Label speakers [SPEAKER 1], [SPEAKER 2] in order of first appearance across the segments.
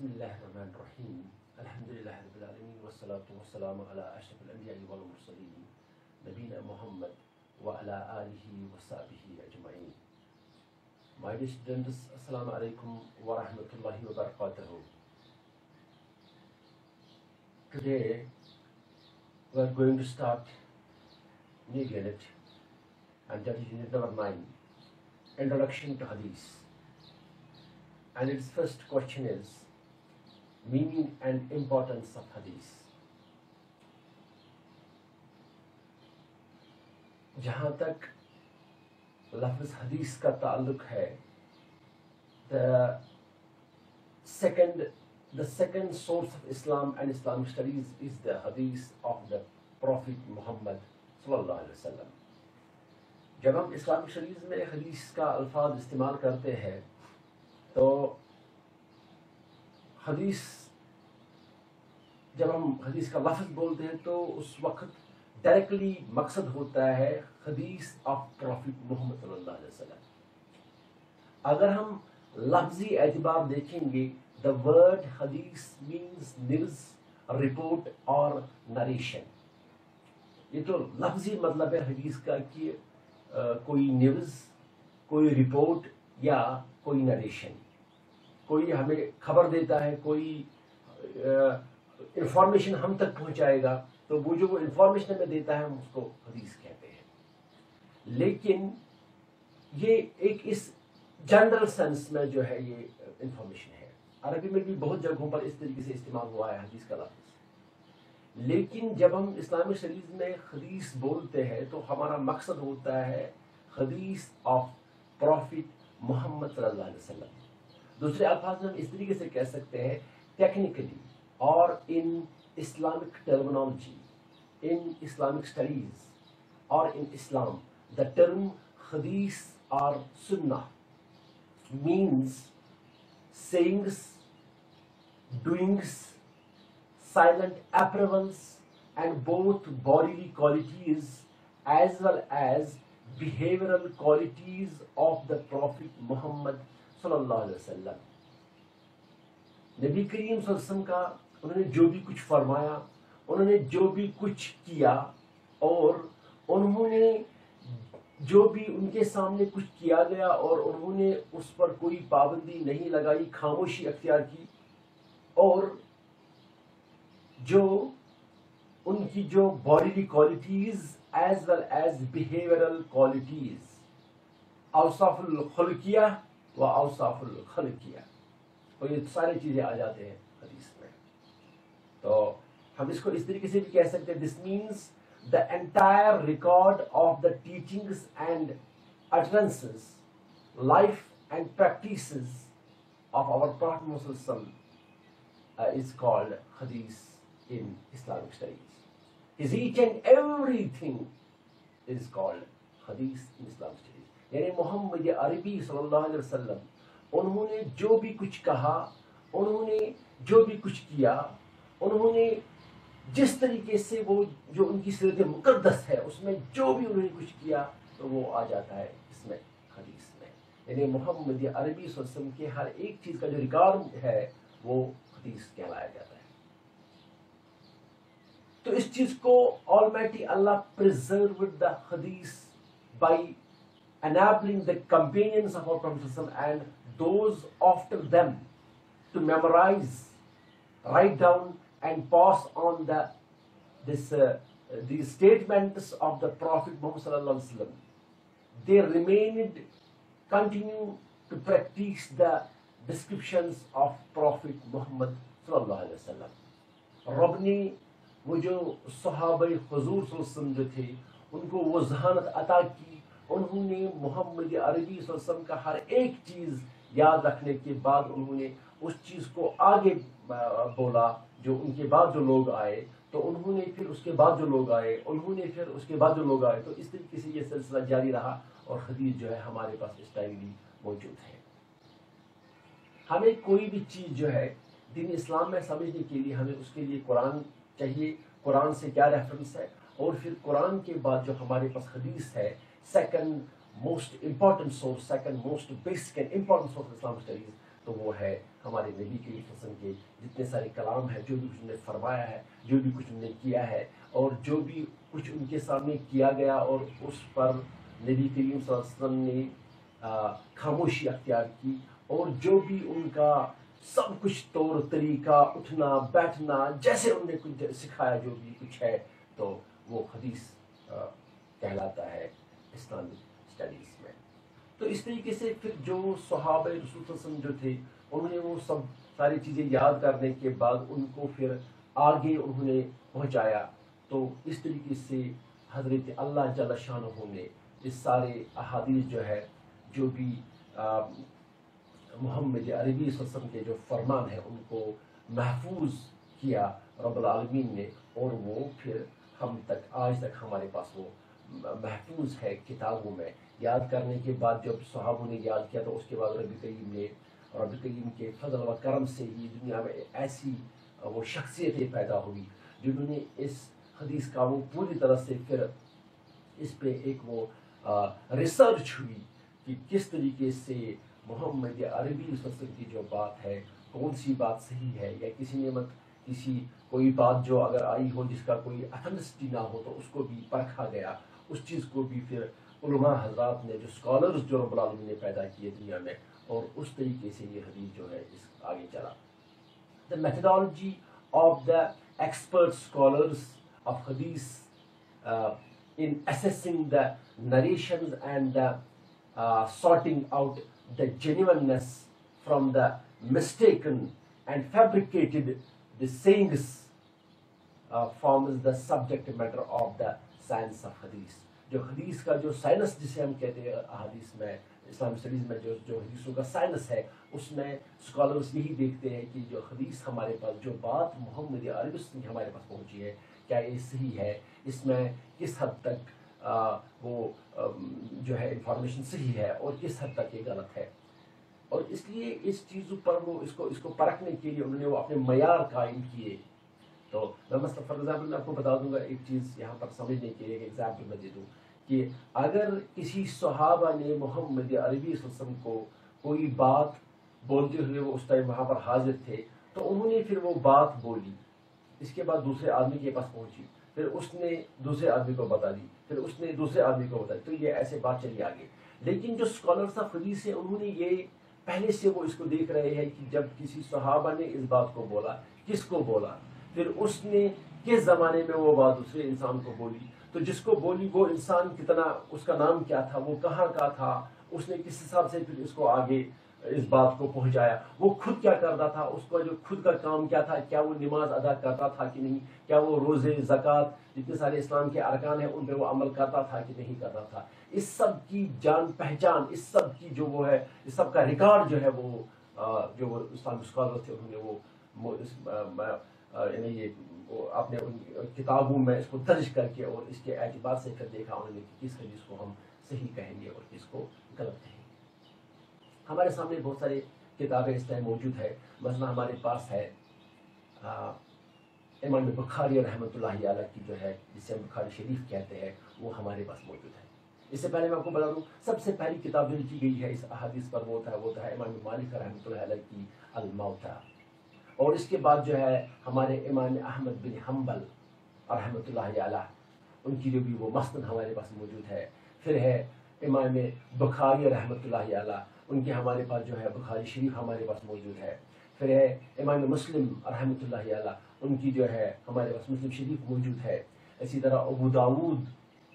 [SPEAKER 1] بسم الله الرحمن الرحيم الحمد لله رب العالمين والصلاة والسلام على أشرف الأنبياء والمرسلين نبينا محمد وعلى آله وصحبه أجمعين. My dear students, Assalamu alaikum wa rahmatullahi wa barakatuh. Today we are going to start new unit, and that is unit number 9, Introduction to Hadith. And its first question is meaning and importance of Hadith. جہاں تک لفظ حدیث کا تعلق ہے, the second source of Islam and Islamic studies is the Hadith of the Prophet Muhammad صلی اللہ علیہ وسلم. جب ہم اسلامک اسٹڈیز میں حدیث کا الفاظ استعمال کرتے ہیں تو جب ہم حدیث کا لفظ بولتے ہیں تو اس وقت ڈائریکٹلی مقصد ہوتا ہے حدیث آف پروفٹ محمد صلی اللہ علیہ وسلم. اگر ہم لفظی اعتبار دیکھیں گے, دا ورڈ حدیث مینس نیوز, رپورٹ اور نریشن. یہ تو لفظی مطلب ہے حدیث کا کہ کوئی نیوز, کوئی رپورٹ یا کوئی نریشن, کوئی ہمیں خبر دیتا ہے, کوئی انفارمیشن ہم تک پہنچائے گا, تو وہ جو انفارمیشن ہمیں دیتا ہے ہم اس کو حدیث کہتے ہیں. لیکن یہ ایک اس جنرل سینس میں جو ہے یہ انفارمیشن ہے. عربی میں بھی بہت جگہوں پر اس طریقے سے استعمال ہوا ہے حدیث کا لفظ. لیکن جب ہم اسلامک اسٹڈیز میں حدیث بولتے ہیں تو ہمارا مقصد ہوتا ہے حدیث آف پروفٹ محمد صلی اللہ علیہ وسلم. دوسرے الفاظ میں ہم اس طریقے سے کہہ سکتے ہیں, ٹیکنیکلی اور in Islamic terminology, in Islamic studies اور in Islam, the term hadith or sunnah means sayings, doings, silent approvals, and both bodily qualities as well as behavioral qualities of the Prophet Muhammad صلی اللہ علیہ وسلم. نبی کریم صلی اللہ علیہ وسلم کا انہوں نے جو بھی کچھ فرمایا, انہوں نے جو بھی کچھ کیا, اور انہوں نے جو بھی ان کے سامنے کچھ کیا گیا اور انہوں نے اس پر کوئی پابندی نہیں لگائی, خاموشی اختیار کی, اور جو ان کی جو bodily qualities as well as behavioural qualities, اوصاف الخلقیہ و اوصاف الخلقیہ, اور یہ ساری چیزیں آ جاتے ہیں حدیث میں. تو ہم اس کو اس طریقے سے بھی کہہ سکتے ہیں, this means the entire record of the teachings and utterances, life and practices of our Prophet Muhammad is called hadith in Islamic studies. Is each and everything is called hadith in Islamic studies. یعنی محمد عربی صلی اللہ علیہ وسلم انہوں نے جو بھی کچھ کہا, انہوں نے جو بھی کچھ کیا, انہوں نے جس طریقے سے وہ جو ان کی سیرت مقدس ہے اس میں جو بھی انہوں نے کچھ کیا تو وہ آ جاتا ہے اس میں حدیث میں. یعنی محمد عربی صلی اللہ علیہ وسلم کے ہر ایک چیز کا جو ریکارڈ ہے وہ حدیث کہلایا جاتا ہے. تو اس چیز کو Almighty Allah preserved the hadith by enabling the companions of our Prophet ﷺ and those after them to memorize, write down and pass on these statements of the Prophet Muhammad sallallahu alaihi wasallam. They remained, continue to practice the descriptions of Prophet Muhammad sallallahu alaihi wasallam. رب نے وہ جو صحابہ حضور صلی اللہ علیہ وسلم جو تھے ان کو وہ ذہانت عطا کی, انہوں نے محمد عربی صلی اللہ علیہ وسلم کا ہر ایک چیز یاد رکھنے کے بعد انہوں نے اس چیز کو آگے بولا. جو ان کے بعد جو لوگ آئے تو انہوں نے پھر اس کے بعد جو لوگ آئے, انہوں نے پھر اس کے بعد جو لوگ آئے, تو اس طریقے سے یہ سلسلہ جاری رہا اور حدیث جو ہے ہمارے پاس اس ٹائم بھی موجود ہے. ہمیں کوئی بھی چیز جو ہے دین اسلام میں سمجھنے کے لیے ہمیں اس کے لیے قرآن چاہیے, قرآن سے کیا ریفرنس ہے, اور پھر قرآن کے بعد جو ہمارے پاس حدیث ہے, second most important source, second most basic and important source Islam studies, تو وہ ہے ہمارے نبی کریم صلی اللہ علیہ وسلم کے جتنے سارے کلام ہیں، جو بھی کچھ انہوں نے فرمایا ہے، جو بھی کچھ انہوں نے کیا ہے، اور جو بھی کچھ ان کے سامنے کیا گیا اور اس پر نبی کریم صلی اللہ علیہ وسلم نے خاموشی اختیار کی، اور جو بھی ان کا سب کچھ طور طریقہ، اٹھنا بیٹھنا، جیسے انہوں نے کچھ سکھایا، جو بھی کچھ ہے، تو وہ حدیث کہلاتا ہے اسلامک اسٹڈیز میں۔ تو اس طریقے سے پھر جو صحابہ رسول صلی اللہ علیہ وسلم جو تھے، انہوں نے وہ سب ساری چیزیں یاد کرنے کے بعد ان کو پھر آگے انہوں نے پہنچایا۔ تو اس طریقے سے حضرت اللہ جل شانہ نے اس سارے احادیث جو ہے، جو بھی محمد عربی صلی اللہ علیہ وسلم کے جو فرمان ہیں، ان کو محفوظ کیا رب العالمین نے، اور وہ پھر ہم تک آج تک ہمارے پاس وہ محفوظ ہے کتابوں میں۔ یاد کرنے کے بعد جب صحابوں نے یاد کیا، تو اس کے بعد رب کریم کے فضل و کرم سے ہی دنیا میں ایسی وہ شخصیتیں پیدا ہوئی جنہوں نے اس حدیث کا وہ پوری طرح سے پھر اس پہ ایک وہ ریسرچ ہوئی کہ کس طریقے سے محمد عربی صلی اللہ علیہ وسلم کی جو بات ہے، کون سی بات صحیح ہے، یا کسی کوئی بات جو اگر آئی ہو جس کا کوئی اتھنٹسٹی نہ ہو، تو اس کو بھی پرکھا گیا۔ اس چیز کو بھی پھر علماء حضرات نے، جو اسکالرز جو رب العالمین نے پیدا کیے دنیا میں، اور اس طریقے سے یہ حدیث جو ہے اس آگے چلا۔ The methodology of the expert scholars of hadith in assessing the narrations and sorting out the genuineness from the mistaken and fabricated the sayings forms the subject matter of the science of hadith۔ جو حدیث کا جو science جسے ہم کہتے ہیں احادیث میں، اسلام اسٹڈیز میں جو حدیثوں کا سائنس ہے، اس میں اسکالرس یہی دیکھتے ہیں کہ جو حدیث ہمارے پاس، جو بات محمد عربی کی ہمارے پاس پہنچی ہے، کیا یہ صحیح ہے، اس میں کس حد تک وہ جو ہے انفارمیشن صحیح ہے، اور کس حد تک یہ غلط ہے۔ اور اس لیے اس چیزوں پر وہ اس کو پرکھنے کے لیے انہوں نے وہ اپنے معیار قائم کیے۔ تو میں مثلا فار ایگزامپل میں آپ کو بتا دوں گا ایک چیز یہاں پر سمجھنے کے لیے، ایک ایگزامپل میں دے دوں کہ اگر کسی صحابہ نے محمد عربی صلی اللہ علیہ وسلم کو کوئی بات بولتے ہوئے، وہ اس ٹائم وہاں پر حاضر تھے، تو انہوں نے پھر وہ بات بولی، اس کے بعد دوسرے آدمی کے پاس پہنچی، پھر اس نے دوسرے آدمی کو بتا دی، پھر اس نے دوسرے آدمی کو بتا دی، تو یہ ایسے بات چلی آگے۔ لیکن جو اسکالرس آف حدیث ہیں، انہوں نے یہ پہلے سے وہ اس کو دیکھ رہے ہیں کہ جب کسی صحابہ نے اس بات کو بولا، کس کو بولا، پھر اس نے کس زمانے میں وہ بات دوسرے انسان کو بولی، تو جس کو بولی وہ انسان کتنا، اس کا نام کیا تھا، وہ کہاں کا تھا، اس نے کس حساب سے پھر اس کو آگے اس بات کو پہنچایا، وہ خود کیا کرتا تھا، اس کا جو خود کا کام کیا تھا، کیا وہ نماز ادا کرتا تھا کہ نہیں، کیا وہ روزے، زکوٰۃ، جتنے سارے اسلام کے ارکان ہیں ان پہ وہ عمل کرتا تھا کہ نہیں کرتا تھا۔ اس سب کی جان پہچان، اس سب کی جو وہ ہے، اس سب کا ریکارڈ جو ہے، وہ جو وہ اسلام اسکالر تھے، انہوں نے وہ یعنی یہ اپنے ان کتابوں میں اس کو درج کر کے، اور اس کے اعتبار سے پھر دیکھا انہوں نے کہ کس حدیث کو ہم صحیح کہیں گے اور کس کو غلط کہیں گے۔ ہمارے سامنے بہت سارے کتابیں اس ٹائم موجود ہے، مثلا ہمارے پاس ہے امام بخاری رحمۃ اللہ علیہ کی جو ہے، جسے ہم بخاری شریف کہتے ہیں، وہ ہمارے پاس موجود ہے۔ اس سے پہلے میں آپ کو بتا دوں، سب سے پہلی کتاب جو لکھی گئی ہے اس احادیث پر، وہ ہے امام مالک رحمۃ اللہ علیہ کی الموطا، اور اس کے بعد جو ہے ہمارے امام احمد بن حنبل رحمۃ اللہ علیہ، ان کی جو بھی وہ مسند ہمارے پاس موجود ہے۔ پھر ہے امام بخاری رحمۃ اللہ علیہ، ان کے ہمارے پاس جو ہے بخاری شریف ہمارے پاس موجود ہے۔ پھر ہے امام مسلم رحمۃ اللہ علیہ، ان کی جو ہے ہمارے پاس مسلم شریف موجود ہے۔ اسی طرح ابو داود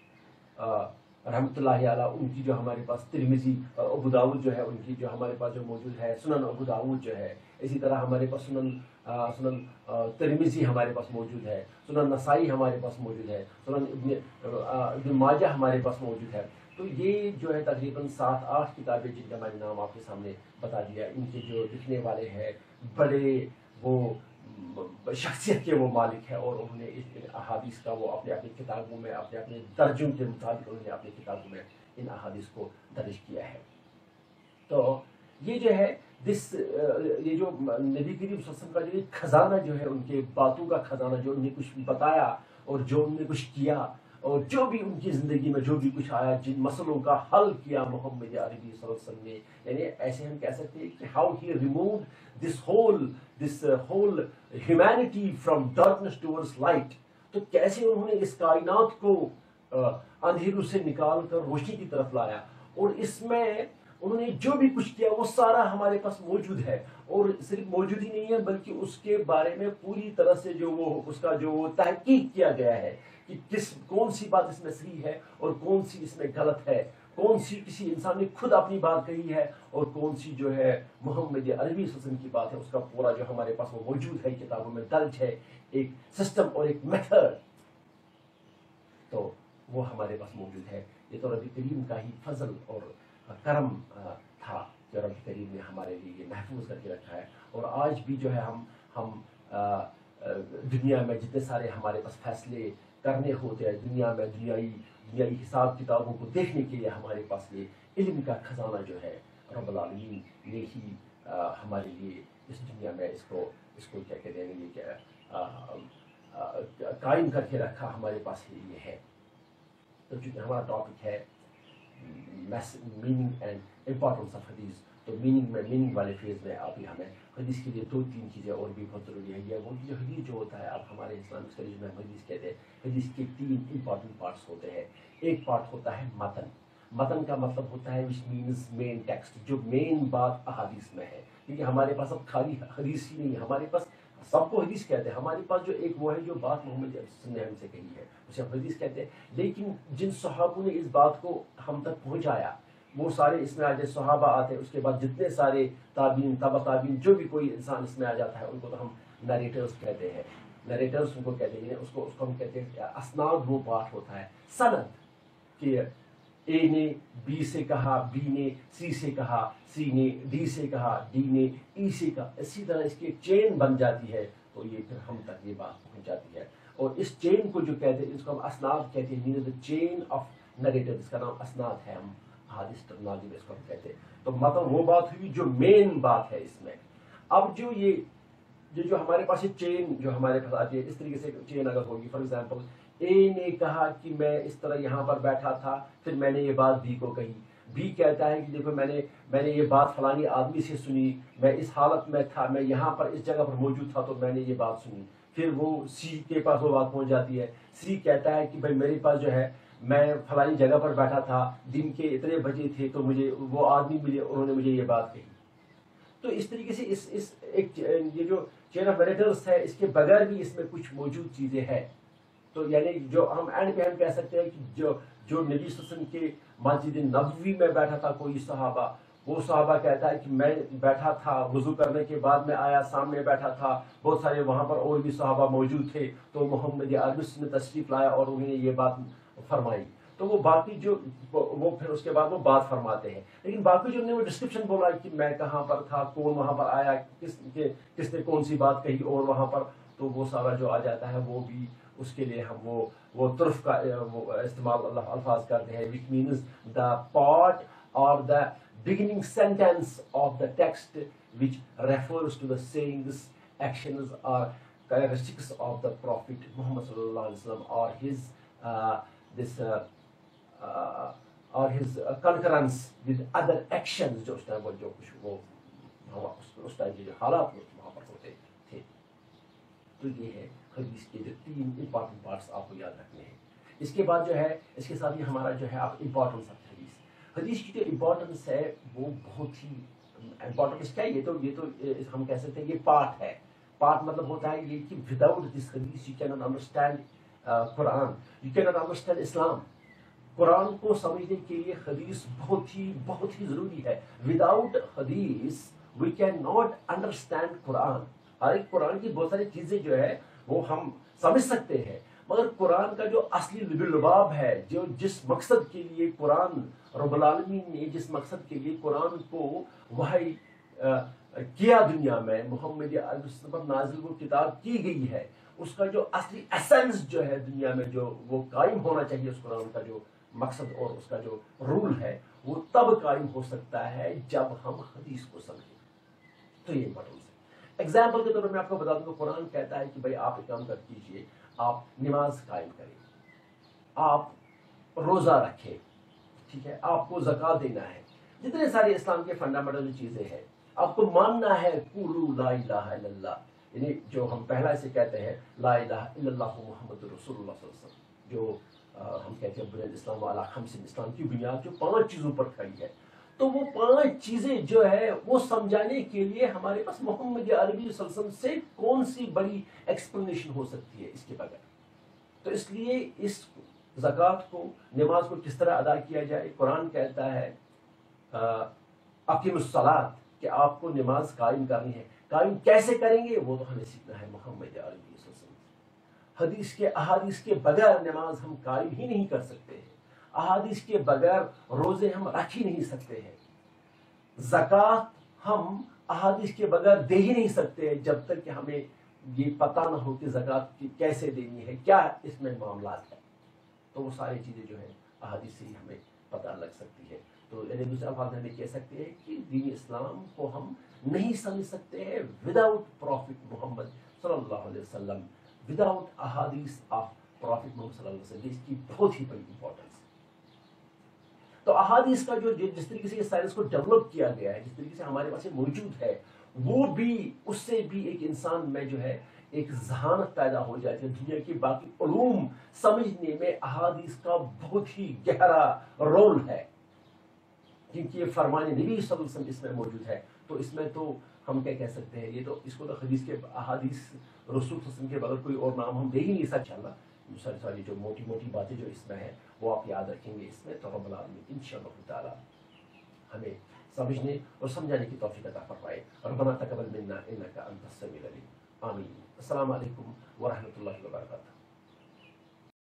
[SPEAKER 1] رحمۃ اللہ علیہ، ان کی جو ہمارے پاس ترمذی، ابو داود جو ہے ان کی جو ہمارے پاس جو موجود ہے، سنن ابو داود جو ہے۔ اسی طرح ہمارے پاس سنن ترمذی ہمارے پاس موجود ہے، سنن نسائی ہمارے پاس موجود ہے، سنن ابن ماجہ ہمارے پاس موجود ہے۔ تو یہ جو ہے تقریباً 7-8 کتابیں جن کا میں نے نام آپ کے سامنے بتا دیا، ان کے جو لکھنے والے ہیں بڑے وہ شخصیت کے وہ مالک ہیں، اور انہوں نے اس احادیث کا وہ اپنے اپنی کتابوں میں، اپنے درجوں کے مطابق انہوں نے اپنی کتابوں میں ان احادیث کو درج کیا ہے۔ تو یہ جو ہے یہ جو نبی کریم صلی اللہ علیہ وسلم کا جو خزانہ جو ہے، ان کے باتوں کا خزانہ، جو انہوں نے کچھ بتایا اور جو انہوں نے کچھ کیا، اور جو بھی ان کی زندگی میں جو بھی کچھ آیا، جن مسئلوں کا حل کیا محمد عربی صلی اللہ علیہ وسلم نے، یعنی ایسے ہم کہہ سکتے ہیں کہ how he removed this whole humanity from darkness towards light. تو کیسے انہوں نے اس کائنات کو اندھیروں سے نکال کر روشنی کی طرف لایا، اور اس میں انہوں نے جو بھی کچھ کیا وہ سارا ہمارے پاس موجود ہے. اور صرف موجود ہی نہیں ہے بلکہ اس کے بارے میں پوری طرح سے جو وہ اس کا جو وہ تحقیق کیا گیا ہے کہ کون سی بات اس میں صحیح ہے اور کون سی اس میں غلط ہے، کون سی کسی انسان نے خود اپنی بات کہی ہے اور کون سی جو ہے محمد عربی صلی اللہ علیہ وسلم کی بات ہے. اس کا پورا جو ہمارے پاس وہ موجود ہے، کتابوں میں درج ہے، ایک سسٹم اور ایک میتھڈ. تو وہ ہمارے پاس موجود ہے. یہ تو رب کریم کا ہی فضل اور کرم تھا کہ رب کریم نے ہمارے لیے یہ محفوظ کر کے رکھا ہے. اور آج بھی جو ہے ہم دنیا میں جتنے سارے ہمارے پاس فیصلے کرنے ہوتے ہیں، دنیا میں دنیائی حساب کتابوں کو دیکھنے کے لیے ہمارے پاس یہ علم کا خزانہ جو ہے رب العالمین نے ہی ہمارے لیے اس دنیا میں اس کو کیا کہتے ہیں یہ کیا قائم کر کے رکھا ہمارے پاس یہ ہے. تو چونکہ ہمارا ٹاپک ہے میننگ اینڈ امپورٹنس آف حدیث، تو میننگ والے فیز میں ابھی ہمیں حدیث کے لیے 2-3 چیزیں اور بھی بہت ضروری ہے. یہ وہ جو حدیث جو ہوتا ہے، اب ہمارے اسلامک اسٹڈیز میں ہم حدیث کہتے ہیں، حدیث کے 3 امپورٹنٹ پارٹس ہوتے ہیں. ایک پارٹ ہوتا ہے متن کا مطلب ہوتا ہے وچ مینز مین ٹیکسٹ، جو مین بات احادیث میں ہے. کیونکہ ہمارے پاس اب خالی حدیث ہی نہیں ہے، ہمارے پاس سب کو حدیث کہتے ہیں. ہمارے پاس جو ایک وہ ہے جو بات محمد نے ہم سے کہی ہے اسے ہم حدیث کہتے ہیں. لیکن جن صحابوں نے اس بات کو ہم تک پہنچایا وہ سارے اس میں آ جائے، صحابہ آتے ہیں، اس کے بعد جتنے سارے تابعین تبع تابعین جو بھی کوئی انسان اس میں آ جاتا ہے ان کو تو ہم نریٹرز کہتے ہیں. نریٹرز ان کو کہتے ہیں، اس کو ہم کہتے ہیں اسناد. وہ پارٹ ہوتا ہے سند، کہ اے نے بی سے کہا، بی نے سی سے کہا، سی نے ڈی سے کہا، ڈی نے ای سے کہا، اسی طرح اس کی ایک چین بن جاتی ہے. تو یہ پھر ہم تک یہ بات پہنچ جاتی ہے. اور اس چین کو جو کہتے ہیں اس کو ہم اسناد کہتے ہیں، means the chain of narrator, اس کا نام اسناد ہے. ہم حادث ٹرمنالوجی میں اس کو ہم کہتے ہیں. تو مطلب وہ بات ہوئی جو مین بات ہے اس میں. اب جو ہمارے پاس یہ چین جو ہمارے پاس آتی ہے، اس طریقے سے چین اگر ہوگی، فار ایگزامپل اے نے کہا کہ میں اس طرح یہاں پر بیٹھا تھا، پھر میں نے یہ بات بی کو کہی. بی کہتا ہے کہ دیکھو میں نے یہ بات فلانی آدمی سے سنی، میں اس حالت میں تھا، میں یہاں پر اس جگہ پر موجود تھا تو میں نے یہ بات سنی. پھر وہ سی کے پاس وہ بات پہنچ جاتی ہے. سی کہتا ہے کہ بھائی میرے پاس جو ہے میں فلانی جگہ پر بیٹھا تھا، دن کے اتنے بجے تھے تو مجھے وہ آدمی ملے، انہوں نے مجھے یہ بات کہی. تو اس طریقے سے اس ایک یہ جو چین آف نریٹرز ہے، اس کے بغیر بھی اس میں کچھ موجود چیزیں ہیں. تو یعنی جو ہم اینڈ پہ ہم کہہ سکتے ہیں کہ جو نبی صلی اللہ علیہ وسلم کے مسجد نبوی میں بیٹھا تھا کوئی صحابہ، وہ صحابہ کہتا ہے کہ میں بیٹھا تھا، وضو کرنے کے بعد میں آیا، سامنے بیٹھا تھا، بہت سارے وہاں پر اور بھی صحابہ موجود تھے، تو محمد عربی نے تشریف لایا اور انہوں نے یہ بات فرمائی. تو وہ باقی جو وہ پھر اس کے بعد وہ بات فرماتے ہیں. لیکن باقی جو نے وہ ڈسکرپشن بولا کہ میں کہاں پر تھا، کون وہاں پر آیا، کس نے کون سی بات کہی اور وہاں پر، تو وہ سارا جو آ جاتا ہے وہ بھی اس کے لیے ہم وہ طرف کا وہ استعمال الفاظ کرتے ہیں، وچ مینز دا پارٹ اور دا beginning sentence of the text which refers to the sayings, actions or characteristics of the Prophet Muhammad sallallahu alaihi wasallam or his this or his concurrence with other actions. جو اس time جو کچھ وہ اس time کے جو حالات وہاں پر ہوتے تھے. تو یہ ہے حدیث کے جو 3 امپورٹنٹ پارٹس آپ کو یاد رکھنے ہیں. اس کے بعد جو ہے اس کے ساتھ ہی ہمارا جو ہے آپ امپورٹنس آف حدیث کی جو امپورٹنس ہے وہ بہت ہی امپورٹنس کیا ہے. یہ تو ہم کہہ سکتے ہیں یہ پارٹ ہے. پارٹ مطلب ہوتا ہے یہ کہ وداؤٹ دس حدیث you can not understand Quran, you can not understand Islam. قرآن کو سمجھنے کے لیے حدیث بہت ہی ضروری ہے. وداؤٹ حدیث we can not understand Quran. حالانکہ قرآن کی بہت ساری چیزیں جو ہے وہ ہم سمجھ سکتے ہیں، مگر قرآن کا جو اصلی لب لباب ہے، جو جس مقصد کے لیے قرآن رب العالمین نے جس مقصد کے لیے قرآن کو وحی کیا دنیا میں، محمد عربی پر نازل وہ کتاب کی گئی ہے، اس کا جو اصلی ایسنس جو ہے دنیا میں جو وہ قائم ہونا چاہیے، اس قرآن کا جو مقصد اور اس کا جو رول ہے وہ تب قائم ہو سکتا ہے جب ہم حدیث کو سمجھیں. تو یہ امپورٹنس ہے. ایگزامپل کے طور پر میں آپ کو بتا دوں کہ قرآن کہتا ہے کہ بھائی آپ ایک کام کر کیجئے، آپ نماز قائم کریں. آپ روزہ رکھیں، ٹھیک ہے، آپ کو زکوٰۃ دینا ہے، جتنے سارے اسلام کے فنڈامنٹل چیزیں ہیں، آپ کو ماننا ہے قولوا لا الہ الا اللہ، یعنی جو ہم پہلا سے کہتے ہیں لا الہ الا اللہ محمد رسول اللہ صلی اللہ علیہ وسلم، جو ہم کہتے ہیں بنیاد اسلام والا خمس، اسلام کی بنیاد جو 5 چیزوں پر کھڑی ہے، تو وہ 5 چیزیں جو ہے وہ سمجھانے کے لیے ہمارے پاس محمد عربی صلی اللہ علیہ وسلم سے کون سی بڑی ایکسپلینیشن ہو سکتی ہے اس کے بغیر. تو اس لیے اس زکوٰۃ کو، نماز کو کس طرح ادا کیا جائے، قرآن کہتا ہے اقیم الصلاۃ، کہ آپ کو نماز قائم کرنی ہے. قائم کیسے کریں گے وہ تو ہمیں سیکھنا ہے محمد عربی صلی اللہ علیہ وسلم. حدیث کے احادیث کے بغیر نماز ہم قائم ہی نہیں کر سکتے ہیں، احادیث کے بغیر روزے ہم رکھ ہی نہیں سکتے ہیں، زکوٰۃ ہم احادیث کے بغیر دے ہی نہیں سکتے جب تک کہ ہمیں یہ پتہ نہ ہو کہ زکوٰۃ کیسے دینی ہے، کیا اس میں معاملات ہیں. تو وہ ساری چیزیں جو ہیں احادیث سے ہی ہمیں پتہ لگ سکتی ہے. تو یعنی دوسرے الفاظ ہمیں کہہ سکتے ہیں کہ دین اسلام کو ہم نہیں سمجھ سکتے ہیں وداؤٹ پروفٹ محمد صلی اللہ علیہ وسلم، وداؤٹ احادیث آف پروفٹ محمد صلی اللہ علیہ وسلم. اس کی بہت ہی بڑی امپورٹنس ہے. تو احادیث کا جو جس طریقے سے سائنس کو ڈیولپ کیا گیا ہے، جس طریقے سے ہمارے پاس یہ موجود ہے، وہ بھی اس سے بھی ایک انسان میں جو ہے ایک ذہانت پیدا ہو جاتی ہے. دنیا کی باقی علوم سمجھنے میں احادیث کا بہت ہی گہرا رول ہے، کیونکہ یہ فرمان نبی صلی اللہ علیہ وسلم اس میں موجود ہے. تو اس میں تو ہم کیا کہہ سکتے ہیں، یہ تو اس کو تو حدیث کے احادیث رسول صلی اللہ علیہ وسلم کے بغیر کوئی اور نام ہم دے ہی نہیں سکتے. انشاءاللہ ساری جو موٹی موٹی باتیں جو اس میں ہیں وہ آپ یاد رکھیں گے اس میں. تو رب العالمین انشاءاللہ تعالی ہمیں سمجھنے اور سمجھانے کی توفیق عطا فرمائے. ربنا تقبل منا انک انت السمیع العلیم. آمین. السلام علیکم ورحمۃ اللہ وبرکاتہ.